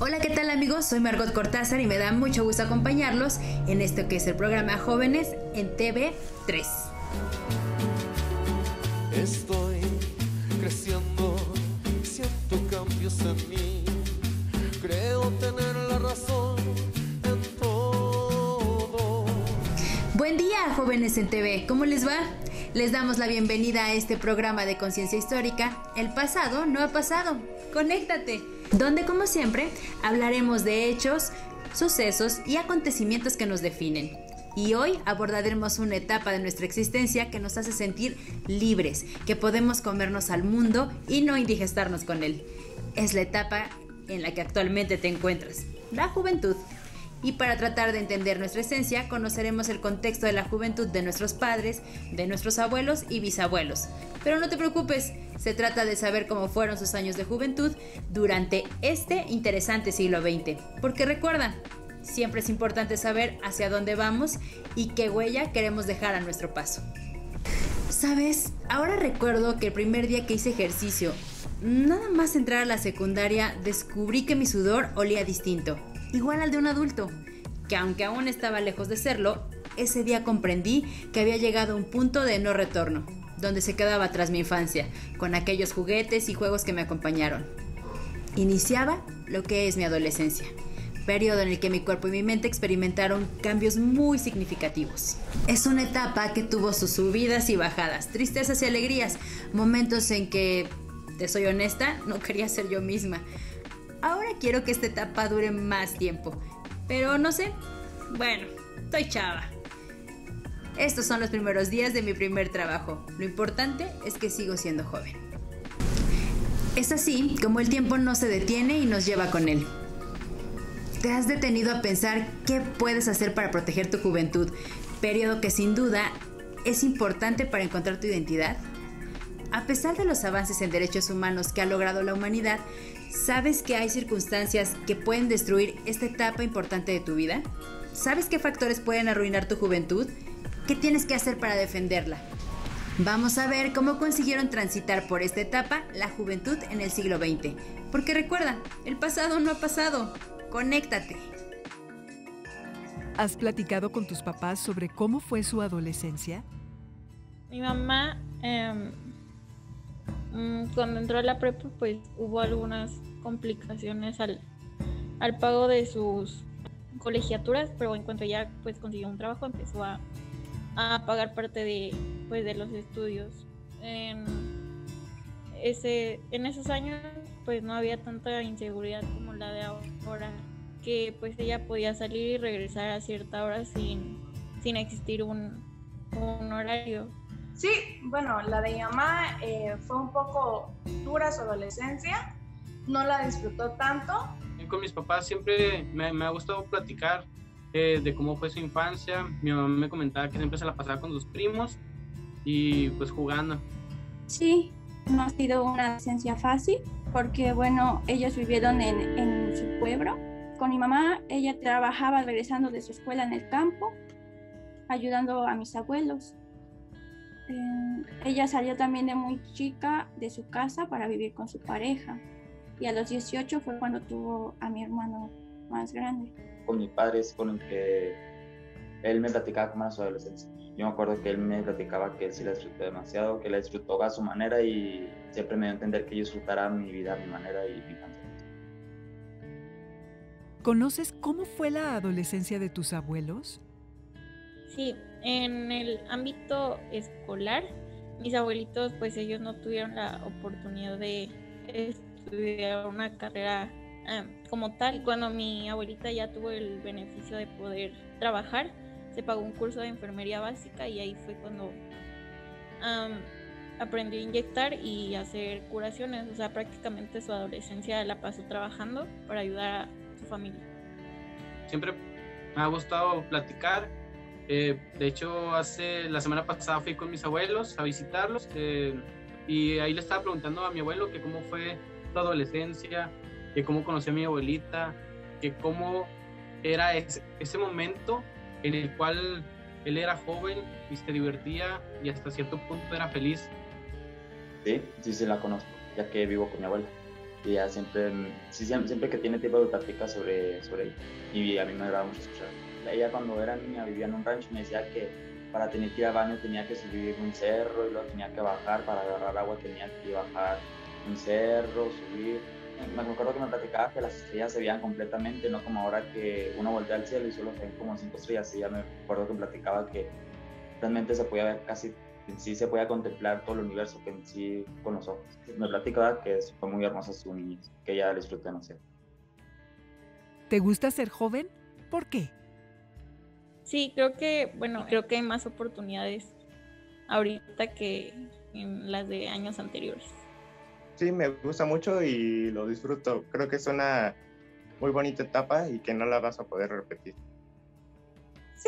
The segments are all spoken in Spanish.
Hola, ¿qué tal amigos? Soy Margot Cortázar y me da mucho gusto acompañarlos en esto que es el programa Jóvenes en TV3. Estoy creciendo, siento cambios en mí, creo tener la razón en todo. Buen día, Jóvenes en TV, ¿cómo les va? Les damos la bienvenida a este programa de conciencia histórica. El pasado no ha pasado. ¡Conéctate! Donde, como siempre, hablaremos de hechos, sucesos y acontecimientos que nos definen. Y hoy abordaremos una etapa de nuestra existencia que nos hace sentir libres, que podemos comernos al mundo y no indigestarnos con él. Es la etapa en la que actualmente te encuentras, la juventud. Y para tratar de entender nuestra esencia, conoceremos el contexto de la juventud de nuestros padres, de nuestros abuelos y bisabuelos. Pero no te preocupes, se trata de saber cómo fueron sus años de juventud durante este interesante siglo XX. Porque recuerda, siempre es importante saber hacia dónde vamos y qué huella queremos dejar a nuestro paso. ¿Sabes? Ahora recuerdo que el primer día que hice ejercicio, nada más entrar a la secundaria, descubrí que mi sudor olía distinto. Igual al de un adulto, que aunque aún estaba lejos de serlo, ese día comprendí que había llegado a un punto de no retorno, donde se quedaba atrás mi infancia, con aquellos juguetes y juegos que me acompañaron. Iniciaba lo que es mi adolescencia, periodo en el que mi cuerpo y mi mente experimentaron cambios muy significativos. Es una etapa que tuvo sus subidas y bajadas, tristezas y alegrías, momentos en que, te soy honesta, no quería ser yo misma. Ahora quiero que esta etapa dure más tiempo, pero no sé, bueno, estoy chava. Estos son los primeros días de mi primer trabajo. Lo importante es que sigo siendo joven. Es así como el tiempo no se detiene y nos lleva con él. ¿Te has detenido a pensar qué puedes hacer para proteger tu juventud? Periodo que sin duda es importante para encontrar tu identidad. A pesar de los avances en derechos humanos que ha logrado la humanidad, ¿sabes que hay circunstancias que pueden destruir esta etapa importante de tu vida? ¿Sabes qué factores pueden arruinar tu juventud? ¿Qué tienes que hacer para defenderla? Vamos a ver cómo consiguieron transitar por esta etapa la juventud en el siglo XX. Porque recuerda, el pasado no ha pasado. ¡Conéctate! ¿Has platicado con tus papás sobre cómo fue su adolescencia? Mi mamá, cuando entró a la prepa, pues hubo algunas complicaciones al pago de sus colegiaturas, pero en cuanto ya pues consiguió un trabajo, empezó a pagar parte de los estudios. En esos años pues no había tanta inseguridad como la de ahora, que pues ella podía salir y regresar a cierta hora sin existir un horario. Sí, bueno, la de mi mamá fue un poco dura su adolescencia, no la disfrutó tanto. Con mis papás siempre me ha gustado platicar de cómo fue su infancia. Mi mamá me comentaba que siempre se la pasaba con sus primos y pues jugando. Sí, no ha sido una adolescencia fácil porque bueno, ellos vivieron en su pueblo. Con mi mamá, ella trabajaba regresando de su escuela en el campo, ayudando a mis abuelos. Ella salió también de muy chica de su casa para vivir con su pareja y a los 18 fue cuando tuvo a mi hermano más grande. Con mi padre es con el que él me platicaba cómo era su adolescencia. Yo me acuerdo que él me platicaba que él sí la disfrutó demasiado, que la disfrutó a su manera y siempre me dio a entender que yo disfrutara mi vida a mi manera y mi infancia. ¿Conoces cómo fue la adolescencia de tus abuelos? Sí, en el ámbito escolar, mis abuelitos, pues ellos no tuvieron la oportunidad de estudiar una carrera como tal. Cuando mi abuelita ya tuvo el beneficio de poder trabajar, se pagó un curso de enfermería básica y ahí fue cuando aprendió a inyectar y hacer curaciones. O sea, prácticamente su adolescencia la pasó trabajando para ayudar a su familia. Siempre me ha gustado platicar. De hecho, la semana pasada fui con mis abuelos a visitarlos y ahí le estaba preguntando a mi abuelo que cómo fue su adolescencia, que cómo conoció a mi abuelita, que cómo era ese momento en el cual él era joven y se divertía y hasta cierto punto era feliz. Sí, la conozco, ya que vivo con mi abuela. Y ella siempre que tiene tiempo de platicar sobre ella. Y a mí me agrada mucho escuchar. Ella cuando era niña vivía en un rancho y me decía que para tener que ir al baño tenía que subir un cerro y luego tenía que bajar, para agarrar agua tenía que bajar un cerro, subir. Me acuerdo que me platicaba que las estrellas se veían completamente, no como ahora que uno voltea al cielo y solo se ven como 5 estrellas. Y ya me acuerdo que platicaba que realmente se podía ver casi, en sí se podía contemplar todo el universo que en sí con los ojos. Me platicaba que fue muy hermosa su niñez, que ella disfrutó de nacer. ¿Te gusta ser joven? ¿Por qué? Sí, creo que hay más oportunidades ahorita que en las de años anteriores. Sí, me gusta mucho y lo disfruto. Creo que es una muy bonita etapa y que no la vas a poder repetir. Sí,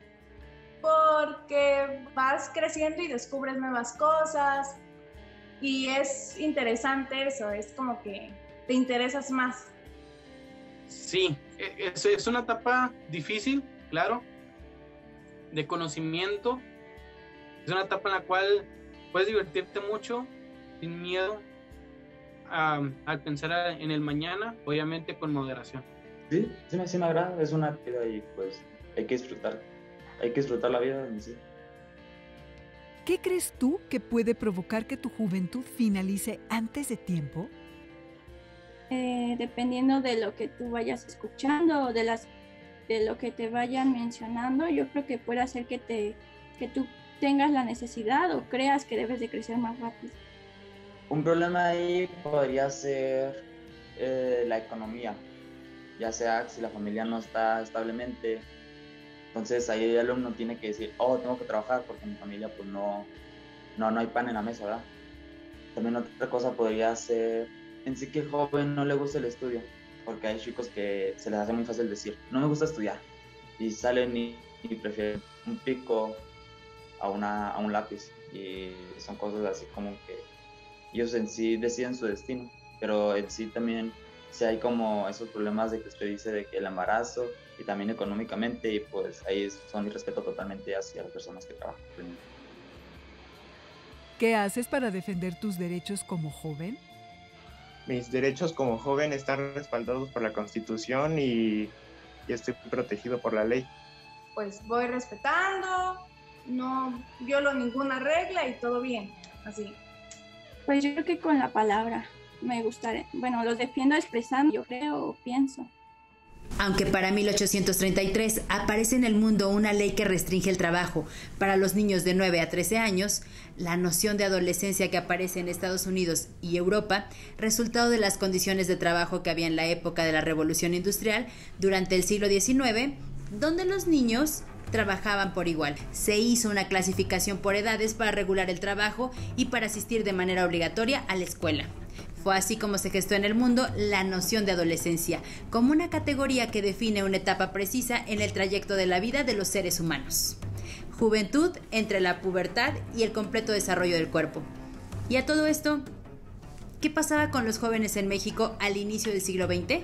porque vas creciendo y descubres nuevas cosas y es interesante eso, es como que te interesas más. Sí, es una etapa difícil, claro, de conocimiento. Es una etapa en la cual puedes divertirte mucho, sin miedo, al pensar en el mañana, obviamente con moderación. Sí me agrada, es una vida y pues hay que disfrutar la vida en sí. ¿Qué crees tú que puede provocar que tu juventud finalice antes de tiempo? Dependiendo de lo que tú vayas escuchando o de lo que te vayan mencionando, yo creo que puede hacer que tú tengas la necesidad o creas que debes de crecer más rápido. Un problema ahí podría ser la economía, ya sea si la familia no está establemente. Entonces ahí el alumno tiene que decir, tengo que trabajar porque en mi familia pues no hay pan en la mesa, ¿verdad? También otra cosa podría ser en sí que el joven no le gusta el estudio, porque hay chicos que se les hace muy fácil decir, no me gusta estudiar, y salen y prefieren un pico a un lápiz, y son cosas así como que ellos en sí deciden su destino, pero en sí también sí hay como esos problemas de que usted dice de que el embarazo y también económicamente, y pues ahí son mi respeto totalmente hacia las personas que trabajan. ¿Qué haces para defender tus derechos como joven? Mis derechos como joven están respaldados por la Constitución y estoy protegido por la ley. Pues voy respetando, no violo ninguna regla y todo bien, así. Pues yo creo que con la palabra me gustaría, los defiendo expresando, yo creo o pienso. Aunque para 1833 aparece en el mundo una ley que restringe el trabajo para los niños de 9 a 13 años, la noción de adolescencia que aparece en Estados Unidos y Europa, resultado de las condiciones de trabajo que había en la época de la Revolución Industrial durante el siglo XIX, donde los niños trabajaban por igual. Se hizo una clasificación por edades para regular el trabajo y para asistir de manera obligatoria a la escuela. Fue así como se gestó en el mundo la noción de adolescencia, como una categoría que define una etapa precisa en el trayecto de la vida de los seres humanos. Juventud entre la pubertad y el completo desarrollo del cuerpo. Y a todo esto, ¿qué pasaba con los jóvenes en México al inicio del siglo XX?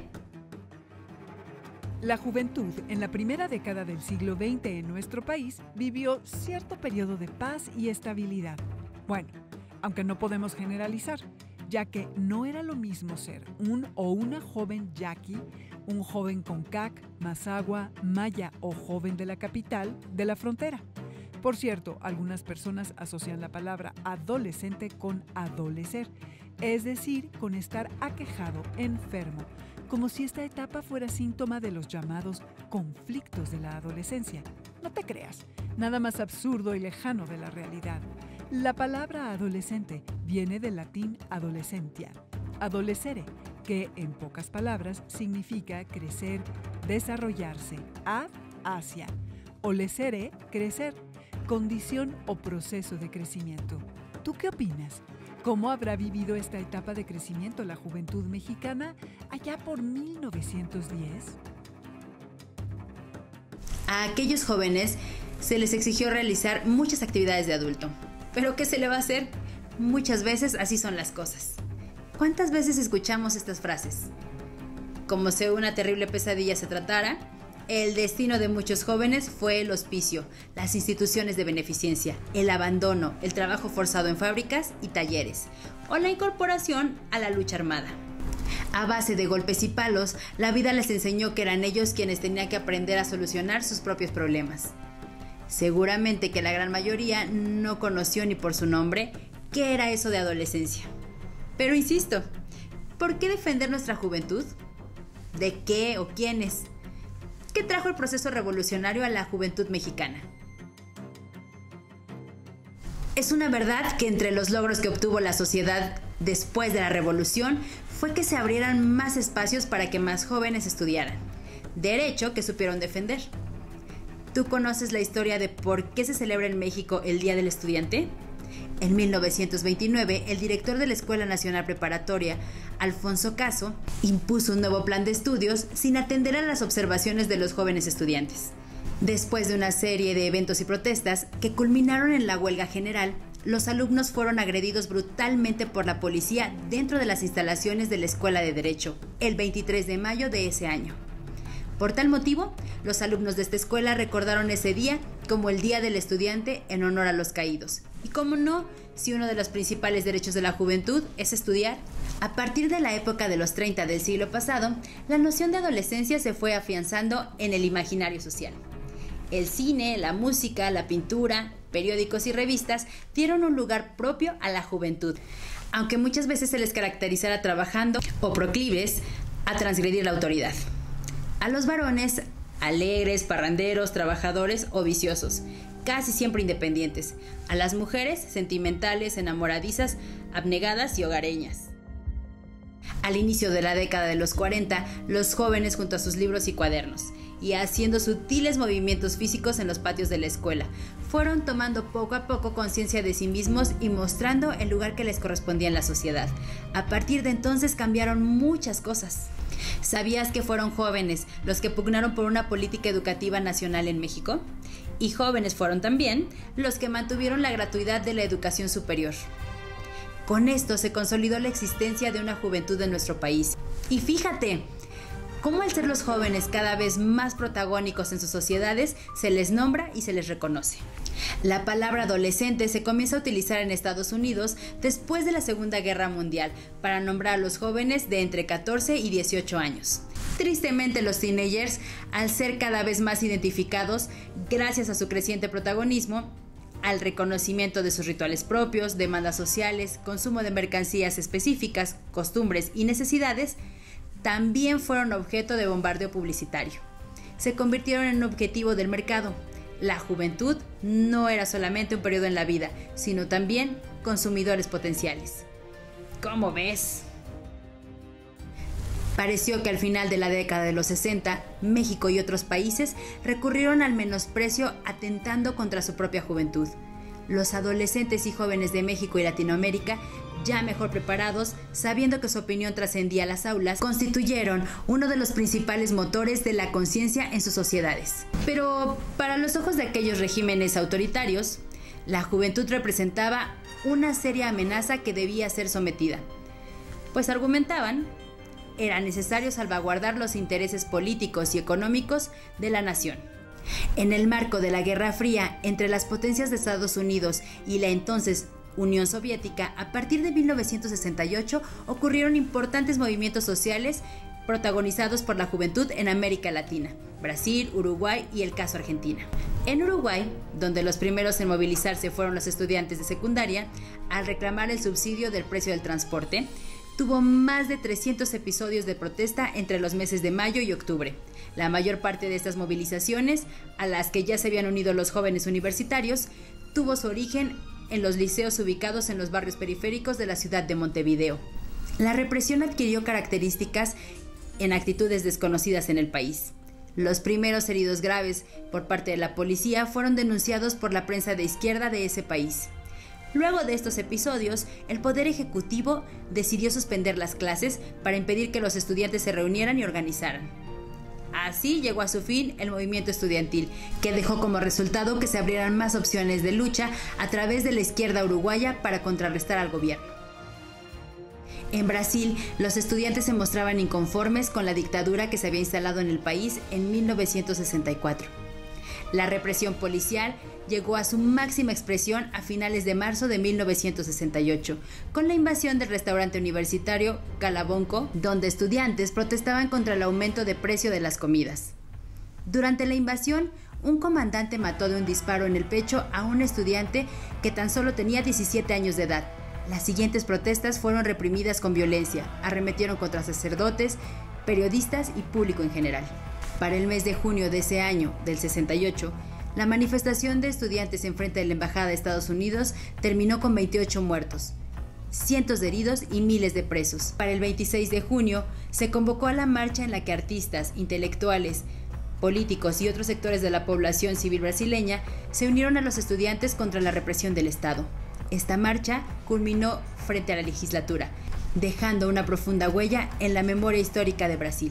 La juventud en la primera década del siglo XX en nuestro país vivió cierto periodo de paz y estabilidad. Bueno, aunque no podemos generalizar, ya que no era lo mismo ser un o una joven yaqui, un joven concac, mazahua, maya o joven de la capital de la frontera. Por cierto, algunas personas asocian la palabra adolescente con adolecer, es decir, con estar aquejado, enfermo, como si esta etapa fuera síntoma de los llamados conflictos de la adolescencia. No te creas, nada más absurdo y lejano de la realidad. La palabra adolescente viene del latín adolescentia, adolescere, que en pocas palabras significa crecer, desarrollarse, ad, hacia, olecere, crecer, condición o proceso de crecimiento. ¿Tú qué opinas? ¿Cómo habrá vivido esta etapa de crecimiento la juventud mexicana allá por 1910? A aquellos jóvenes se les exigió realizar muchas actividades de adulto. ¿Pero qué se le va a hacer? Muchas veces así son las cosas. ¿Cuántas veces escuchamos estas frases? Como si una terrible pesadilla se tratara, el destino de muchos jóvenes fue el hospicio, las instituciones de beneficencia, el abandono, el trabajo forzado en fábricas y talleres, o la incorporación a la lucha armada. A base de golpes y palos, la vida les enseñó que eran ellos quienes tenían que aprender a solucionar sus propios problemas. Seguramente que la gran mayoría no conoció ni por su nombre qué era eso de adolescencia. Pero insisto, ¿por qué defender nuestra juventud? ¿De qué o quiénes? ¿Qué trajo el proceso revolucionario a la juventud mexicana? Es una verdad que entre los logros que obtuvo la sociedad después de la revolución fue que se abrieran más espacios para que más jóvenes estudiaran, derecho que supieron defender. ¿Tú conoces la historia de por qué se celebra en México el Día del Estudiante? En 1929, el director de la Escuela Nacional Preparatoria, Alfonso Caso, impuso un nuevo plan de estudios sin atender a las observaciones de los jóvenes estudiantes. Después de una serie de eventos y protestas que culminaron en la huelga general, los alumnos fueron agredidos brutalmente por la policía dentro de las instalaciones de la Escuela de Derecho, el 23 de mayo de ese año. Por tal motivo, los alumnos de esta escuela recordaron ese día como el Día del Estudiante en honor a los caídos. Y cómo no, si uno de los principales derechos de la juventud es estudiar. A partir de la época de los 30 del siglo pasado, la noción de adolescencia se fue afianzando en el imaginario social. El cine, la música, la pintura, periódicos y revistas dieron un lugar propio a la juventud, aunque muchas veces se les caracterizara trabajando o proclives a transgredir la autoridad. A los varones, alegres, parranderos, trabajadores o viciosos, casi siempre independientes. A las mujeres, sentimentales, enamoradizas, abnegadas y hogareñas. Al inicio de la década de los 40, los jóvenes junto a sus libros y cuadernos, y haciendo sutiles movimientos físicos en los patios de la escuela, fueron tomando poco a poco conciencia de sí mismos y mostrando el lugar que les correspondía en la sociedad. A partir de entonces cambiaron muchas cosas. ¿Sabías que fueron jóvenes los que pugnaron por una política educativa nacional en México? Y jóvenes fueron también los que mantuvieron la gratuidad de la educación superior. Con esto se consolidó la existencia de una juventud en nuestro país. Y fíjate, cómo al ser los jóvenes cada vez más protagónicos en sus sociedades, se les nombra y se les reconoce. La palabra adolescente se comienza a utilizar en Estados Unidos después de la Segunda Guerra Mundial para nombrar a los jóvenes de entre 14 y 18 años. Tristemente, los teenagers, al ser cada vez más identificados gracias a su creciente protagonismo, al reconocimiento de sus rituales propios, demandas sociales, consumo de mercancías específicas, costumbres y necesidades, también fueron objeto de bombardeo publicitario. Se convirtieron en un objetivo del mercado. La juventud no era solamente un periodo en la vida, sino también consumidores potenciales. ¿Cómo ves? Pareció que al final de la década de los 60, México y otros países recurrieron al menosprecio atentando contra su propia juventud. Los adolescentes y jóvenes de México y Latinoamérica, ya mejor preparados, sabiendo que su opinión trascendía las aulas, constituyeron uno de los principales motores de la conciencia en sus sociedades. Pero para los ojos de aquellos regímenes autoritarios, la juventud representaba una seria amenaza que debía ser sometida, pues argumentaban era necesario salvaguardar los intereses políticos y económicos de la nación. En el marco de la Guerra Fría entre las potencias de Estados Unidos y la entonces Unión Soviética, a partir de 1968 ocurrieron importantes movimientos sociales protagonizados por la juventud en América Latina, Brasil, Uruguay y el caso Argentina. En Uruguay, donde los primeros en movilizarse fueron los estudiantes de secundaria, al reclamar el subsidio del precio del transporte, tuvo más de 300 episodios de protesta entre los meses de mayo y octubre. La mayor parte de estas movilizaciones, a las que ya se habían unido los jóvenes universitarios, tuvo su origen en los liceos ubicados en los barrios periféricos de la ciudad de Montevideo. La represión adquirió características en actitudes desconocidas en el país. Los primeros heridos graves por parte de la policía fueron denunciados por la prensa de izquierda de ese país. Luego de estos episodios, el Poder Ejecutivo decidió suspender las clases para impedir que los estudiantes se reunieran y organizaran. Así llegó a su fin el movimiento estudiantil, que dejó como resultado que se abrieran más opciones de lucha a través de la izquierda uruguaya para contrarrestar al gobierno. En Brasil, los estudiantes se mostraban inconformes con la dictadura que se había instalado en el país en 1964. La represión policial llegó a su máxima expresión a finales de marzo de 1968, con la invasión del restaurante universitario Calabonco, donde estudiantes protestaban contra el aumento de precio de las comidas. Durante la invasión, un comandante mató de un disparo en el pecho a un estudiante que tan solo tenía 17 años de edad. Las siguientes protestas fueron reprimidas con violencia, arremetieron contra sacerdotes, periodistas y público en general. Para el mes de junio de ese año, del 68, la manifestación de estudiantes enfrente de la Embajada de Estados Unidos terminó con 28 muertos, cientos de heridos y miles de presos. Para el 26 de junio, se convocó a la marcha en la que artistas, intelectuales, políticos y otros sectores de la población civil brasileña se unieron a los estudiantes contra la represión del Estado. Esta marcha culminó frente a la legislatura, dejando una profunda huella en la memoria histórica de Brasil.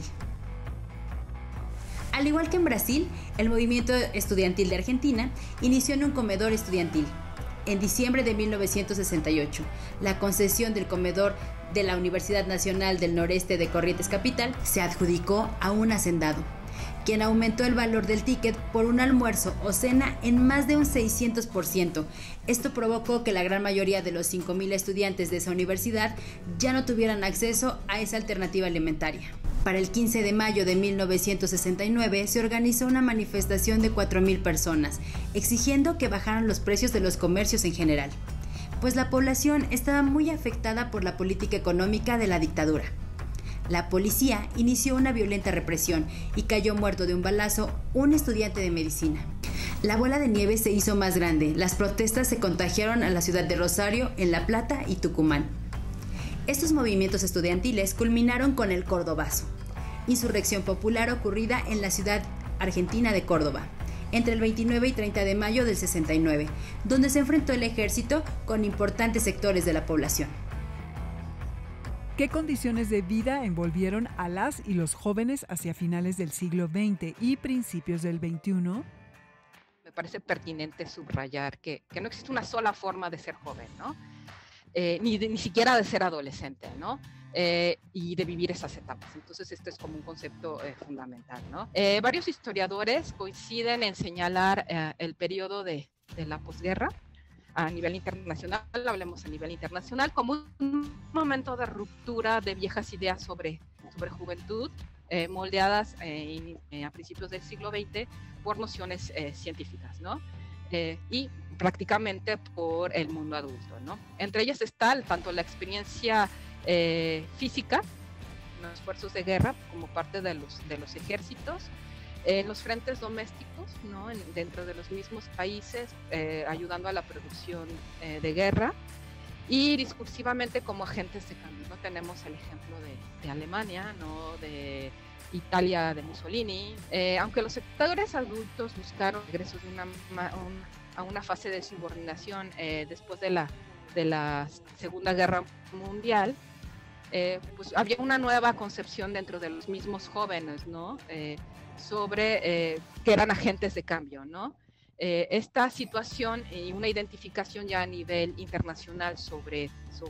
Al igual que en Brasil, el movimiento estudiantil de Argentina inició en un comedor estudiantil. En diciembre de 1968, la concesión del comedor de la Universidad Nacional del Noreste de Corrientes Capital se adjudicó a un hacendado, quien aumentó el valor del ticket por un almuerzo o cena en más de un 600%. Esto provocó que la gran mayoría de los 5.000 estudiantes de esa universidad ya no tuvieran acceso a esa alternativa alimentaria. Para el 15 de mayo de 1969 se organizó una manifestación de 4.000 personas, exigiendo que bajaran los precios de los comercios en general, pues la población estaba muy afectada por la política económica de la dictadura. La policía inició una violenta represión y cayó muerto de un balazo un estudiante de medicina. La bola de nieve se hizo más grande, las protestas se contagiaron a la ciudad de Rosario, en La Plata y Tucumán. Estos movimientos estudiantiles culminaron con el Cordobazo, insurrección popular ocurrida en la ciudad argentina de Córdoba, entre el 29 y 30 de mayo del 69, donde se enfrentó el ejército con importantes sectores de la población. ¿Qué condiciones de vida envolvieron a las y los jóvenes hacia finales del siglo XX y principios del XXI? Me parece pertinente subrayar que no existe una sola forma de ser joven, ¿no? Ni siquiera de ser adolescente, ¿no? Y de vivir esas etapas. Entonces, esto es como un concepto fundamental, ¿no? Varios historiadores coinciden en señalar el periodo de la posguerra a nivel internacional, hablemos a nivel internacional, como un momento de ruptura de viejas ideas sobre juventud, moldeadas a principios del siglo XX por nociones científicas, ¿no? Y prácticamente por el mundo adulto, ¿no? Entre ellas está tanto la experiencia física, los esfuerzos de guerra como parte de los ejércitos, los frentes domésticos, ¿no? Dentro de los mismos países, ayudando a la producción de guerra, y discursivamente como agentes de cambio, ¿no? Tenemos el ejemplo de Alemania, ¿no? De Italia de Mussolini, aunque los sectores adultos buscaron regresos a una fase de subordinación después de la Segunda Guerra Mundial, pues había una nueva concepción dentro de los mismos jóvenes, ¿no? Sobre que eran agentes de cambio, ¿no? Esta situación y una identificación ya a nivel internacional sobre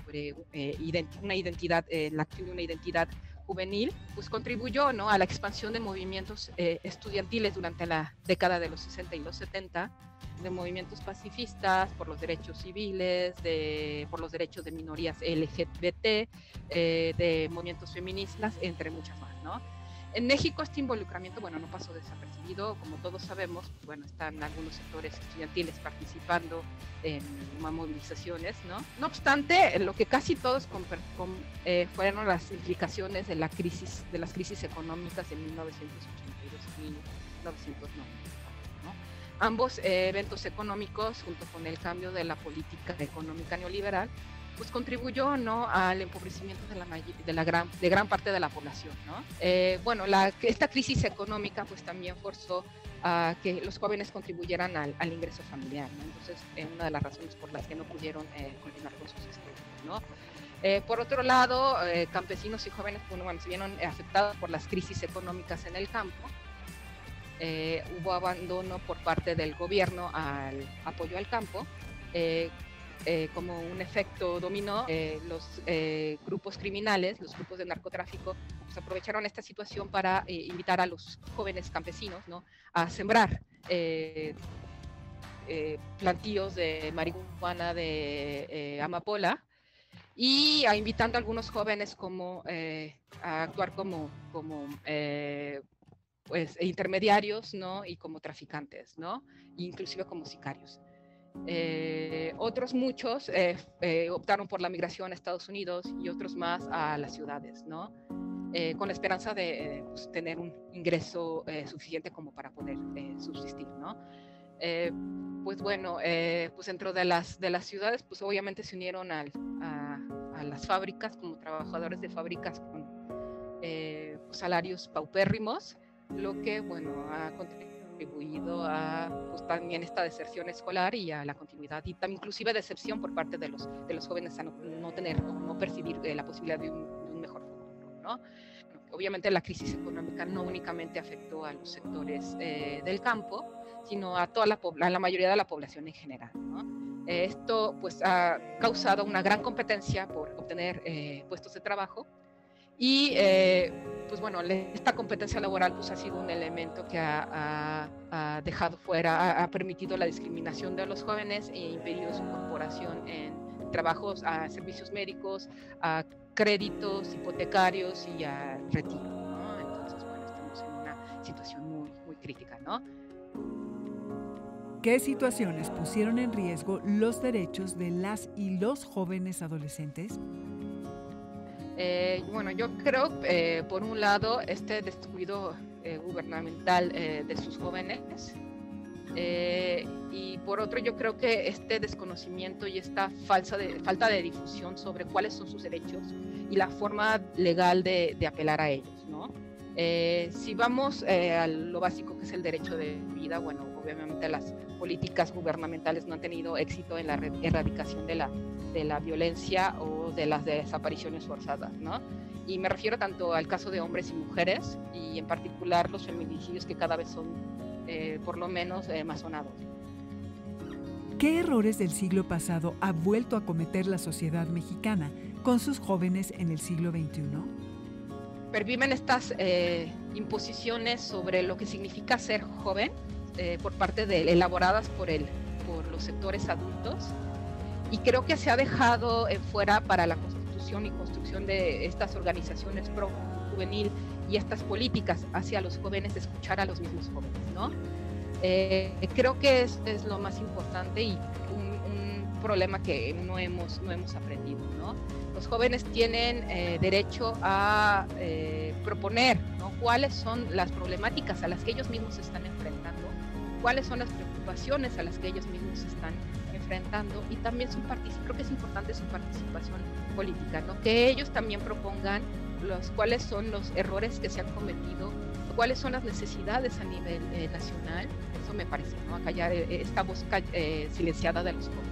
una identidad, la acción de una identidad juvenil, pues contribuyó, ¿no? A la expansión de movimientos estudiantiles durante la década de los 60 y los 70, de movimientos pacifistas por los derechos civiles, por los derechos de minorías LGBT, de movimientos feministas, entre muchas más, ¿no? En México este involucramiento, bueno, no pasó desapercibido, como todos sabemos, bueno, están algunos sectores estudiantiles participando en movilizaciones, ¿no? No obstante, lo que casi todos fueron las implicaciones de las crisis económicas en 1982 y 1990, ¿no? Ambos eventos económicos, junto con el cambio de la política económica neoliberal, pues contribuyó, ¿no? Al empobrecimiento de gran parte de la población, ¿no? Bueno, esta crisis económica pues también forzó a que los jóvenes contribuyeran al ingreso familiar, ¿no? Entonces, una de las razones por las que no pudieron continuar con sus estudios, ¿no? Por otro lado, campesinos y jóvenes, bueno, se vieron afectados por las crisis económicas en el campo. Hubo abandono por parte del gobierno al apoyo al campo. Como un efecto dominó, los grupos criminales, los grupos de narcotráfico, pues aprovecharon esta situación para invitar a los jóvenes campesinos, ¿no? A sembrar plantíos de marihuana de amapola, y invitando a algunos jóvenes a actuar como pues, intermediarios, ¿no? Y como traficantes, ¿no? Inclusive como sicarios. Otros muchos optaron por la migración a Estados Unidos y otros más a las ciudades, ¿no? Con la esperanza de pues, tener un ingreso suficiente como para poder subsistir, ¿no? Pues bueno, pues dentro de las ciudades, pues obviamente se unieron a las fábricas como trabajadores de fábricas con pues, salarios paupérrimos, lo que, bueno, ha contribuido a pues, también esta deserción escolar y a la continuidad, y también inclusive decepción por parte de los jóvenes a no tener o no percibir la posibilidad de un mejor futuro, ¿no? Obviamente la crisis económica no únicamente afectó a los sectores del campo, sino a la mayoría de la población en general, ¿no? Esto pues ha causado una gran competencia por obtener puestos de trabajo, y pues bueno, esta competencia laboral pues ha sido un elemento que ha dejado fuera, ha permitido la discriminación de los jóvenes e impedido su incorporación en trabajos, a servicios médicos, a créditos hipotecarios y a retiro, ¿no? Entonces, bueno, estamos en una situación muy, muy crítica, ¿no? ¿Qué situaciones pusieron en riesgo los derechos de las y los jóvenes adolescentes? Bueno, yo creo, por un lado, este descuido gubernamental de sus jóvenes, y por otro, yo creo que este desconocimiento y esta falta de difusión sobre cuáles son sus derechos y la forma legal de apelar a ellos, ¿no? Si vamos a lo básico que es el derecho de vida, bueno, obviamente las políticas gubernamentales no han tenido éxito en la erradicación de la violencia o de las desapariciones forzadas, ¿no? Y me refiero tanto al caso de hombres y mujeres, y en particular los feminicidios, que cada vez son por lo menos más sonados. ¿Qué errores del siglo pasado ha vuelto a cometer la sociedad mexicana con sus jóvenes en el siglo XXI? Perviven estas imposiciones sobre lo que significa ser joven por parte elaboradas por los sectores adultos, y creo que se ha dejado fuera para la constitución y construcción de estas organizaciones pro juvenil y estas políticas hacia los jóvenes, escuchar a los mismos jóvenes, ¿no? Creo que es lo más importante, y un problema que no hemos aprendido, ¿no? Los jóvenes tienen derecho a proponer, ¿no? Cuáles son las problemáticas a las que ellos mismos se están enfrentando, cuáles son las preocupaciones a las que ellos mismos se están enfrentando, y también creo que es importante su participación política, ¿no? Que ellos también propongan cuáles son los errores que se han cometido, cuáles son las necesidades a nivel nacional. Eso me parece, ¿no? Acallar esta voz silenciada de los jóvenes.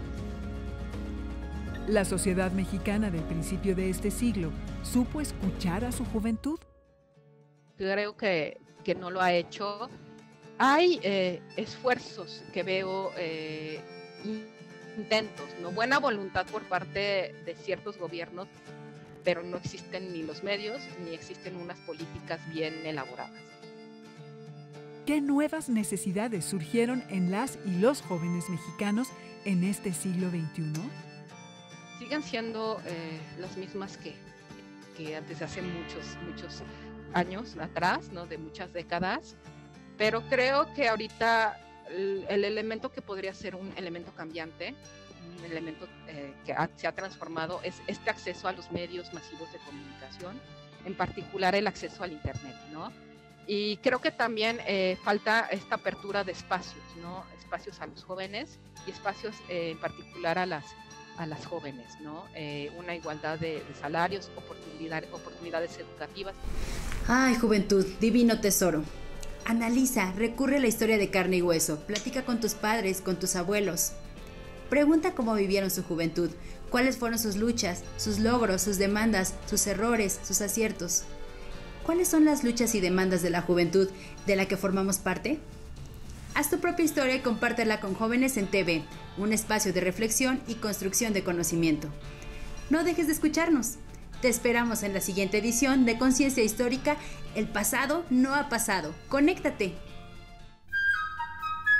¿La sociedad mexicana del principio de este siglo supo escuchar a su juventud? Creo que no lo ha hecho. Hay esfuerzos que veo, intentos, ¿no? Buena voluntad por parte de ciertos gobiernos, pero no existen ni los medios ni existen unas políticas bien elaboradas. ¿Qué nuevas necesidades surgieron en las y los jóvenes mexicanos en este siglo XXI? Siguen siendo las mismas que desde hace muchos años atrás, ¿no? De muchas décadas, pero creo que ahorita el elemento que podría ser un elemento cambiante, un elemento que se ha transformado, es este acceso a los medios masivos de comunicación, en particular el acceso al Internet, ¿no? Y creo que también falta esta apertura de espacios, ¿no? Espacios a los jóvenes y espacios en particular a las jóvenes, ¿no? Una igualdad de salarios, oportunidades educativas. Ay, juventud, divino tesoro. Analiza, recurre a la historia de carne y hueso, platica con tus padres, con tus abuelos. Pregunta cómo vivieron su juventud, cuáles fueron sus luchas, sus logros, sus demandas, sus errores, sus aciertos. ¿Cuáles son las luchas y demandas de la juventud de la que formamos parte? Haz tu propia historia y compártela con Jóvenes en TV, un espacio de reflexión y construcción de conocimiento. No dejes de escucharnos. Te esperamos en la siguiente edición de Conciencia Histórica. El pasado no ha pasado. ¡Conéctate!